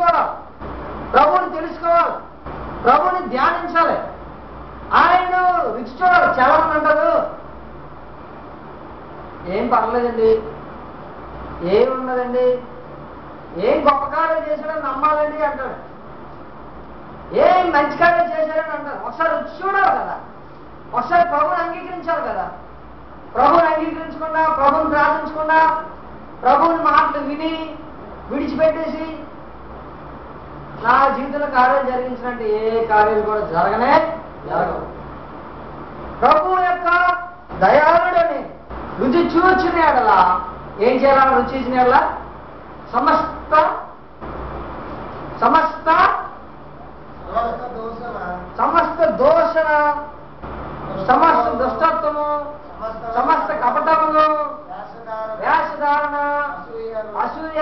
చూడాలి, ప్రభువుని తెలుసుకోవాలి, ప్రభువుని ధ్యానించాలి, ఆయన రుచి చూడాలి. చాలా మంది అంటారు ఏం పర్లేదండి, ఏమున్నదండి, ఏం గొప్ప కార్యం చేశాడని నమ్మాలండి అంటాడు, ఏం మంచి కార్యం చేశాడని అంటారు. ఒకసారి రుచి చూడాలి కదా, ఒకసారి ప్రభుని అంగీకరించాలి కదా. ప్రభుని అంగీకరించకుండా, ప్రభుని ప్రార్థించకుండా, ప్రభుని మాటలు విని విడిచిపెట్టేసి నా జీవితంలో కార్యాలు జరిగించినట్టు ఏ కార్యాలు కూడా జరగవు. ప్రభు యొక్క దయాళుడని రుచి చూచిన ఎడల ఏం చేయాలని రుచి చూసిన ఎడల సమస్త దోషణ, సమస్త దుష్టత్వము, సమస్త కపటములు, వేషధారణ, అసూయ,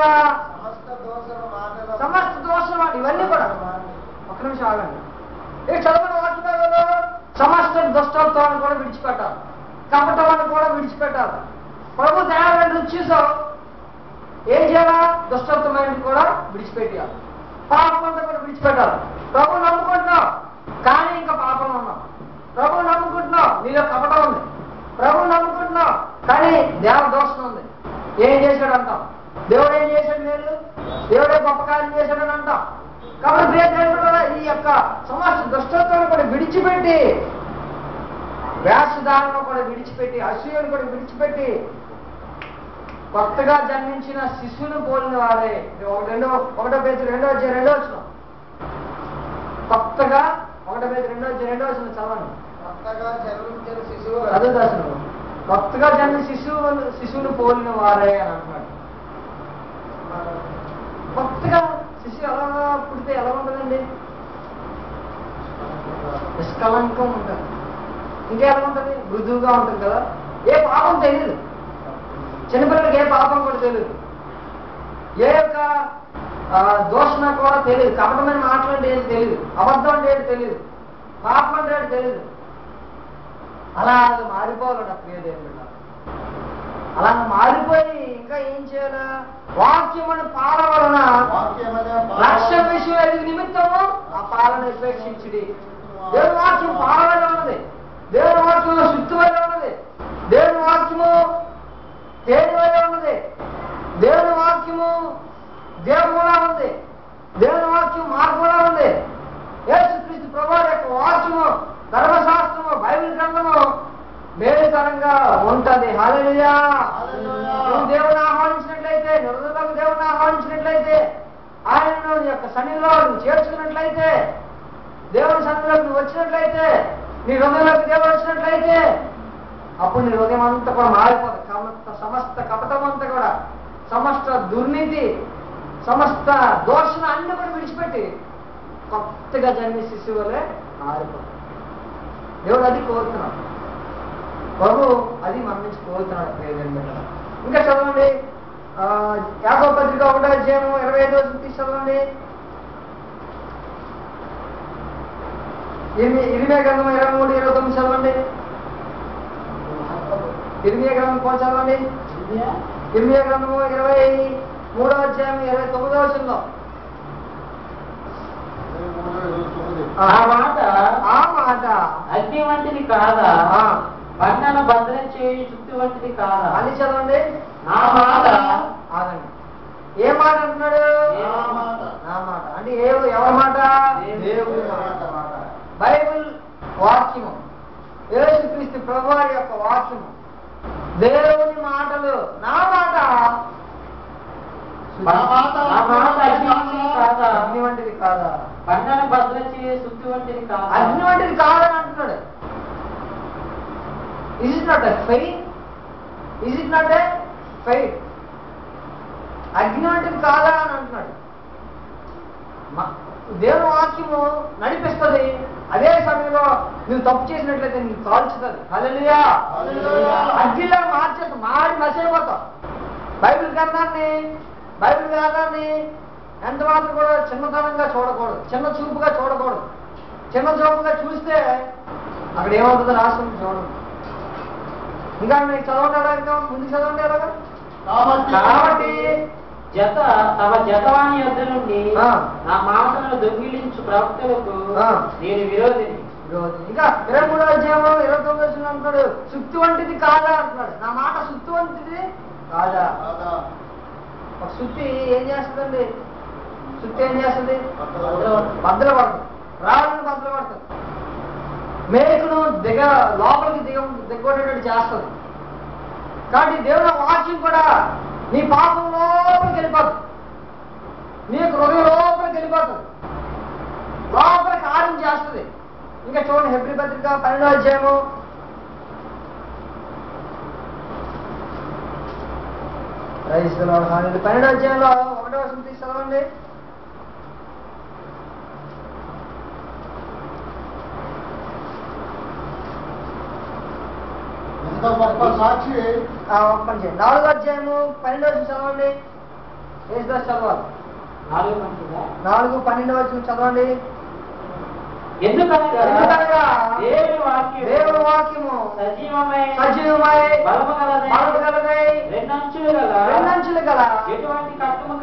సమస్త దోషం, ఇవన్నీ కూడా. ఒక నిమిషం ఆగండి. ఈ చదువుకున్న వాక్యాలలో సమస్త దుష్టత్వాన్ని కూడా విడిచిపెట్టాలి, కపటాలను కూడా విడిచిపెట్టాలి. ప్రభు దయాలను రుచి చూసావు, ఏం చేయాలా? దుష్టత్వమైన కూడా విడిచిపెట్టాలి, పాపం అంతా కూడా విడిచిపెట్టాలి. ప్రభు నమ్ముకుంటున్నావు కానీ ఇంకా పాపంలో ఉన్నావు. ప్రభు నమ్ముకుంటున్నావు, నీలో కపటం ఉంది. ప్రభు నమ్ముకుంటున్నావు కానీ దేవ దోషం ఉంది. ఏం చేశాడు అంటాం, దేవుడు ఏం చేశాడు మేలు, దేవుడే గొప్ప కార్యం చేశాడని అంటాం. కాబట్టి ప్రియదేవుడు ఈ యొక్క సమస్త దుష్టత్వాన్ని కూడా విడిచిపెట్టి, వేషధారణ కూడా విడిచిపెట్టి, అసూయను కూడా విడిచిపెట్టి, కొత్తగా జన్మించిన శిశువును పోలిన వారే. 1 Peter 2:2 కొత్తగా 1 Peter 2:2 చదవండి. చదువుతాను. కొత్తగా జన్మించిన శిశువును పోలిన వారే అని అంటున్నాడు. కొత్తగా శిశువు ఎలా పుడితే ఎలా ఉంటుందండి? నిష్కలంకం ఉంటుంది. ఇంకా ఎలా ఉంటుంది? మృదువుగా ఉంటుంది కదా. ఏ పాపం తెలియదు చిన్నపిల్లలకి, ఏ పాపం కూడా తెలియదు, ఏ యొక్క దోషణ కూడా తెలియదు, కపటమైన మాటలు అంటే ఏది తెలియదు, అబద్ధం అంటే ఏది తెలియదు, పాపం అంటే ఏది తెలియదు. అలా అది మారిపోవాలట ప్రియదేవుడు. అలా మారిపోయి ఇంకా ఏం చేయాలా? వాక్యమును పాల వలన లక్ష విషయం నిమిత్తము ఆ పాలను ఉపేక్షించుడి. దేవుని వాక్యం పాల వల్ల ఉన్నది, దేవుని వాక్యం శుద్ధి వల్ల ఉన్నది, దేవుని వాక్యము తేనె వల్ల ఉన్నది, దేవుని వాక్యము దేవులా ఉంది, దేవుని వాక్యం మార్పులా ఉంది. యేసుక్రీస్తు ప్రభువు యొక్క వాక్యము, ధర్మశాస్త్రము, బైబిల్ గ్రంథము మేలుకరంగా ఉంటది. హల్లెలూయా. నువ్వు దేవుని ఆహ్వానించినట్లయితే, నిరుదలకు దేవుని ఆహ్వానించినట్లయితే, ఆయన యొక్క సన్నిధిలో నువ్వు చేర్చుకున్నట్లయితే, దేవుని సన్నిధిలోకి నువ్వు వచ్చినట్లయితే, నీ హృదయంలోకి దేవుడు వచ్చినట్లయితే, అప్పుడు నీ హృదయం అంతా కూడా మారిపోతుంది. సమస్త కపటం అంతా కూడా, సమస్త దుర్నీతి, సమస్త దోషణ అన్ని కూడా విడిచిపెట్టి కొత్తగా జన్మి శిశువులే మారిపోతుంది. దేవుడు అది కోరుతున్నాడు, ప్రభు అది మన నుంచి కోరుతున్నాడు. ఇంకా చదవండి, యాకోబు పత్రిక 1:25 చదవండి. ఇర్మియా గ్రంథం 23:29 చదవండి. ఇర్మియా గ్రంథం పోల్ చదవండి. ఇర్మియా గ్రంథము 23:29 ఆ మాట అగ్ని వంటిది కాదా, బండను భద్రం చేయి చుట్టూ వంటిది కాదా అని చదవండి. నా మాట ఆగండి. ఏ మాట అంటున్నాడు? నా మాట అంటే ఎవరి మాట? దేవుని మాట. బైబిల్ వాక్యము, యేసుక్రీస్తు ప్రభువారి యొక్క వాక్యము, దేవుని మాటలు. నా మాట అగ్ని వంటిది కాదా, బండను భద్రం చేయి చుట్టూ వంటిది కాదా, అగ్ని వంటిది కాదని అంటున్నాడు. Is it not a faith? Is it not a faith? అగ్ని వంటిది కాదా అని అంటున్నాడు. దేవుని వాక్యము నడిపిస్తుంది, అదే సమయంలో నువ్వు తప్పు చేసినట్లయితే నీకు కాల్చుతుంది. హల్లెలూయా. అగ్నిలా మార్చేస్తావు, మాడి మసైపోతావు. బైబిల్ గ్రంథాన్ని ఎంత మాత్రం కూడా చిన్నతనంగా చూడకూడదు, చిన్న చూపుగా చూడకూడదు. చిన్న చూపుగా చూస్తే అక్కడ ఏమవుతుందో రాష్ట్రం చూడండి. ఇంకా మీకు చదవండి, ఇంకా ముందుకు చదవండి ఎలాగా. కాబట్టి తమ జతవాణి యొద్ద నుండి ఆ. నా మాటలను దొంగిలించు ప్రవక్తలకు ఆ. నేను విరోధిని. ఇంకా 23వ అధ్యాయంలో 29వ వచనం అంటున్నాడు, సుక్తి వంటిది కాదా అంటున్నాడు. నా మాట సుక్తి వంటిది కాదా. ఒక సుత్తి ఏం చేస్తుందండి? సుత్తి ఏం చేస్తుంది? బద్దలు పడుతుంది, రాళ్ళను బద్దలు పడుతుంది, మేకును లోపలికి దిగొట్టేటట్టు చేస్తుంది. కాబట్టి దేవుని వాక్యం కూడా నీ పాపం లోపలికి వెళ్ళిపోతుంది, నీకు హృదయం లోపలికి వెళ్ళిపోతుంది, లోపల కార్యం చేస్తుంది. ఇంకా చూడండి, హెబ్రీ పత్రిక 12వ అధ్యాయము 12వ అధ్యాయంలో 1వ వచనం తీసి చదవండి. సాక్షి 4వ అధ్యాయము 12వ వచనం చదవండి. యేసుదాస్ చదవాలి. 4:12వ వచనం చదవండి. ఎందుకనగా దేవుని వాక్యము సజీవమై బలము గలదై రెండంచులు గల ఎటువంటి ఖడ్గము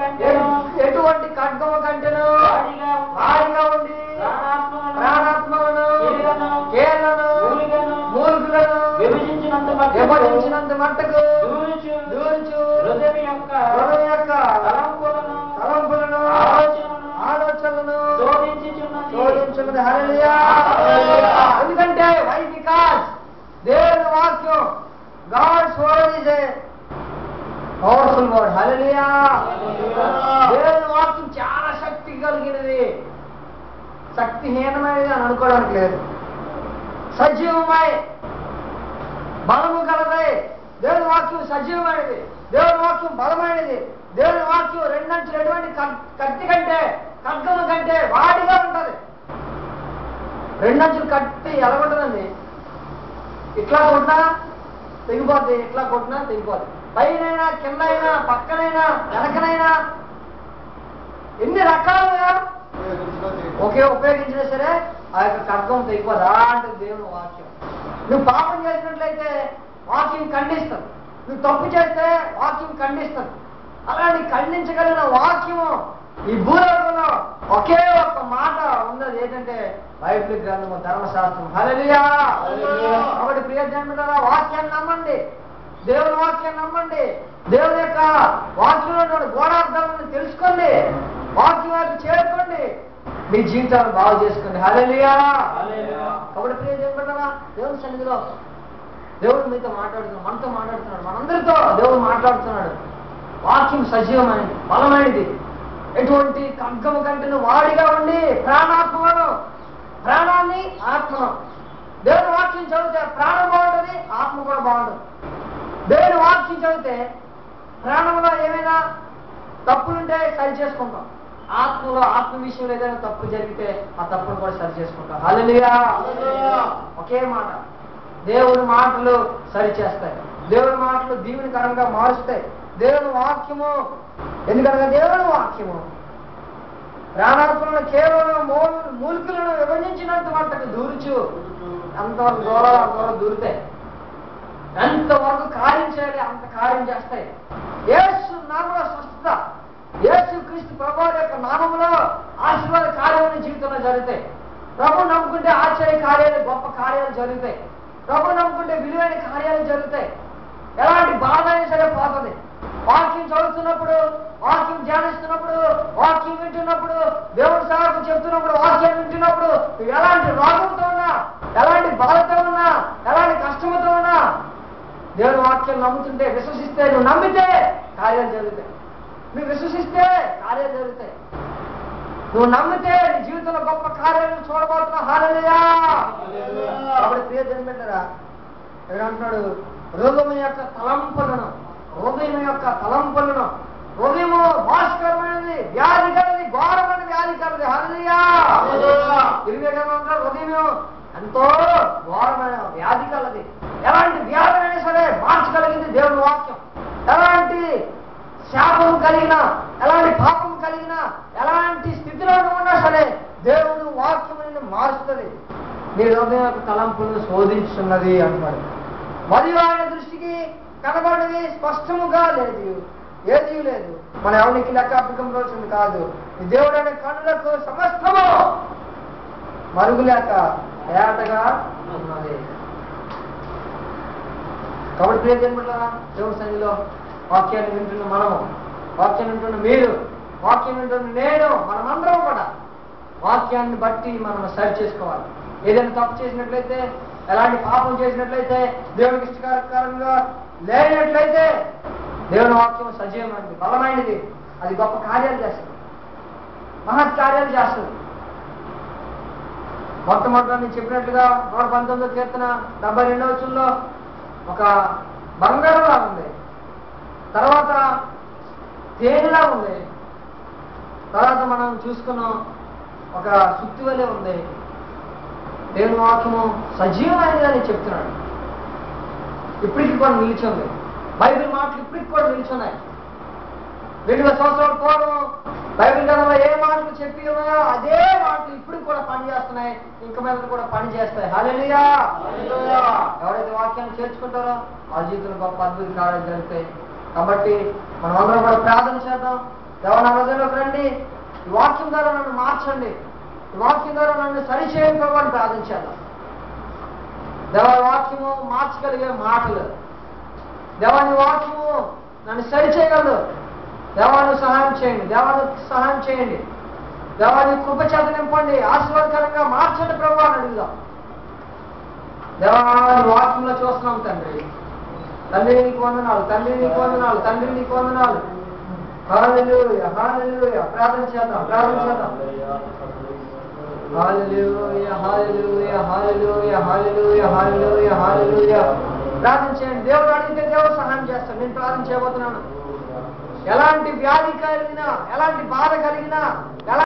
కంటెను వాడిగా ఉండి ప్రాణాత్మలను కీళ్లను మూలుగులను విభజించినంత మట్టుకు దూర్చు హృదయం యొక్క తలంపులను ఆలోచనలను శోధించున్నది. హల్లెలూయా. ఎందుకంటే బికాజ్ దేవుని వాక్యం, God's word is a powerful word. Hallelujah. దేవుని వాక్యం చాలా శక్తి కలిగినది, శక్తిహీనమైనది అని అనుకోవడానికి లేదు. సజీవమై బలము కలదై. దేవుని వాక్యం సజీవమైనది, దేవుని వాక్యం బలమైనది, దేవుని వాక్యం రెండంచులు ఎటువంటి కత్తి కంటే ఖడ్గము కంటే వాడిగా ఉంటది. రెండంచులు కత్తి ఎలా ఉంటుందండి? ఇట్లా కొట్టినా తెగిపోద్ది, ఇట్లా కొట్టినా తెగిపోద్ది. పైనైనా కిందైనా పక్కనైనా వెనకనైనా ఎన్ని రకాలుగా ఉపయోగించినా సరే ఆ యొక్క ఖడ్గం తెగిపోదు. అలాంటి దేవుని వాక్యం. నువ్వు పాపం చేసినట్లయితే వాక్యం ఖండిస్తుంది, నువ్వు తప్పు చేస్తే వాక్యం ఖండిస్తుంది. అలాంటి ఖండించగలిగిన వాక్యము ఈ భూలోకంలో ఒకే ఒక్క మాట ఉన్నది, ఏంటంటే బైబిల్ గ్రంథము, ధర్మశాస్త్రం. హల్లెలూయా. కాబట్టి ప్రియ జన్మలారా, వాక్యాన్ని నమ్మండి, దేవుని వాక్యాన్ని నమ్మండి, దేవుని యొక్క వాక్యంలో గోడార్థాలను తెలుసుకోండి, వాక్యం వైపు చేరుకోండి, మీ జీవితాన్ని బాగు చేసుకోండి. హల్లెలూయా. కాబట్టి ప్రియ జన్మలారా, దేవుని సన్నిధిలో దేవుడు మీతో మాట్లాడుతున్నాడు, మనతో మాట్లాడుతున్నాడు, మనందరితో దేవుడు మాట్లాడుతున్నాడు. వాక్యం సజీవమైనది, బలమైనది, ఎటువంటి ఖడ్గము కంటే వాడిగా ఉండి ప్రాణాత్మను, ప్రాణాన్ని ఆత్మను. దేవుని వాక్యం చదివితే ప్రాణం బాగుంటుంది, ఆత్మ కూడా బాగుంటుంది. దేవుని వాక్యం చదివితే ప్రాణంలో ఏమైనా తప్పులుంటే సరి చేసుకుంటాం, ఆత్మలో ఆత్మ విషయంలో ఏదైనా తప్పు జరిగితే ఆ తప్పును కూడా సరి చేసుకుంటాం. హల్లెలూయా. ఒకే మాట, దేవుని మాటలు సరిచేస్తాయి, దేవుని మాటలు దీవెనకరంగా మారుస్తాయి. దేవుని వాక్యము, ఎందుకనగా దేవుని వాక్యము ప్రాణాత్మలను కేవలం మూలికలను విభజించినంత మట్టుకు దూర్చు. అంతవరకు దూరం దూరితే ఎంతవరకు కార్యం చేయాలి అంత కార్యం చేస్తాయి. యేసు నామములో స్వస్థత, యేసు క్రీస్తు ప్రభువు యొక్క నామములో ఆశీర్వాద కార్యాలు జీవితంలో జరుగుతాయి. ప్రభు నమ్ముకుంటే ఆశ్చర్య కార్యాలు, గొప్ప కార్యాలు జరుగుతాయి. ప్రభు నమ్ముకుంటే విలువైన కార్యాలు జరుగుతాయి. ఎలాంటి బాధ అయినా సరే పోతుంది. వాక్యం చదువుతున్నప్పుడు, వాక్యం ధ్యానిస్తున్నప్పుడు, వాక్యం వింటున్నప్పుడు, దేవుడి సేవకు చెప్తున్నప్పుడు, వాక్యం వింటున్నప్పుడు నువ్వు ఎలాంటి రోగంతో ఉన్నా, ఎలాంటి బాధతో ఉన్నా, ఎలాంటి కష్టంతో ఉన్నా, దేవుని వాక్యం నమ్ముతుంటే, విశ్వసిస్తే, నువ్వు నమ్మితే కార్యాలు జరుగుతాయి. నువ్వు విశ్వసిస్తే కార్యాలు జరుగుతాయి. నువ్వు నమ్మితే నీ జీవితంలో గొప్ప కార్యాలను చూడబోతున్నావు. హల్లెలూయా. కాబట్టి ప్రియ జన్మింటారా, ఏమంటున్నాడు? హృదయం యొక్క తలంపులను, హృదయము భాస్కరమైనది, వ్యాధి కలది, ఘోరమైన వ్యాధి కలది. హల్లెలూయా. హృదయం ఎంతో ఘోరమైన వ్యాధి కలది. ఎలాంటి వ్యాధి అయినా సరే మార్చగలిగింది దేవుని వాక్యం. ఎలాంటి శాపం కలిగినా, ఎలాంటి పాపం కలిగినా, ఎలాంటి స్థితిలో ఉన్నా సరే దేవుడు వాక్యముని మారుస్తుంది. నీ హృదయం యొక్క తలంపులను శోధించున్నది అంటున్నాడు. మరియు ఆయన దృష్టికి కనబడినది స్పష్టముగా లేదు, ఏదీ లేదు. మన ఎవరికి లెక్క అప్పగించవలసింది కాదు. ఈ దేవుడు అనే కనులకు సమస్తము మరుగులేక ఏటగా ఉన్నది. కాబట్టి ప్రియజన్మలారా, దేవుడి సన్నిధిలో వాక్యాన్ని వింటున్న మనము, వాక్యం వింటున్న మీరు, వాక్యం వింటున్న నేను, మనమందరం కూడా వాక్యాన్ని బట్టి మనం సరి చేసుకోవాలి. ఏదైనా తప్పు చేసినట్లయితే, ఎలాంటి పాపం చేసినట్లయితే, దేవునికి ఇష్టకరంగా లేనట్లయితే, దేవుని వాక్యం సజీవమైనది, బలమైనది. అది గొప్ప కార్యాలు చేస్తుంది, మహత్ కార్యాలు చేస్తుంది. మొట్టమొదటి నేను చెప్పినట్లుగా 119వ కీర్తన 72వ వచనంలో ఒక బంగారంలా ఉంది, తర్వాత తేనెలా ఉంది, తర్వాత మనం చూసుకున్నాం ఒక సుత్తి వలె ఉంది. దేవుని వాక్యము సజీవమైనది అని చెప్తున్నాడు. ఇప్పటికి కూడా నిలిచింది. బైబిల్ మాటలు ఇప్పటికి కూడా నిలిచున్నాయి. 2000 సంవత్సరాల పూర్వం బైబిల్ గ్రంథంలో ఏ మాటలు చెప్పి ఉన్నాయో అదే మాటలు ఇప్పుడు కూడా పనిచేస్తున్నాయి, ఇంక మీద కూడా పని చేస్తాయి. హల్లెలూయా. ఎవరైతే వాక్యాన్ని చేర్చుకుంటారో ఆ జీవితంలో గొప్ప అద్భుత కార్యాలు జరుగుతాయి. కాబట్టి మనం అందరం కూడా ప్రార్థన చేద్దాం. దేవా, నా హృదయంలోకి రండి, ఈ వాక్యం ద్వారా నన్ను మార్చండి, ఈ వాక్యం ద్వారా నన్ను సరిచేయండి ప్రభు అని ప్రార్థన చేద్దాం. దేవా, వాక్యము మార్చగలిగే మాటలు, దేవాని వాక్యము నన్ను సరిచేయగలదు. దేవాన్ని సహాయం చేయండి, దేవాన్ని సహాయం చేయండి, దేవాన్ని కృపచేత నింపండి, ఆశీర్వాదకరంగా మార్చండి ప్రభు అని అడుగుదాం. దేవాన్ని వాక్యంలో చూస్తున్నాం తండ్రి. తండ్రి నీకు వందనాలు, తండ్రి నీకు వందనాలు, తండ్రి నీకు వందనాలు. హల్లెలూయా, హల్లెలూయా. ప్రార్థన చేద్దాం, ప్రార్థన చేద్దాం. హల్లెలూయా, హల్లెలూయా, హల్లెలూయా, హల్లెలూయా, హల్లెలూయా, హల్లెలూయా. ప్రార్థన చేయండి. దేవుడు అడిగితే దేవుడు సహాయం చేస్తాడు. నేను ప్రార్థన చేయబోతున్నాను. ఎలాంటి వ్యాధి కలిగినా, ఎలాంటి బాధ కలిగినా,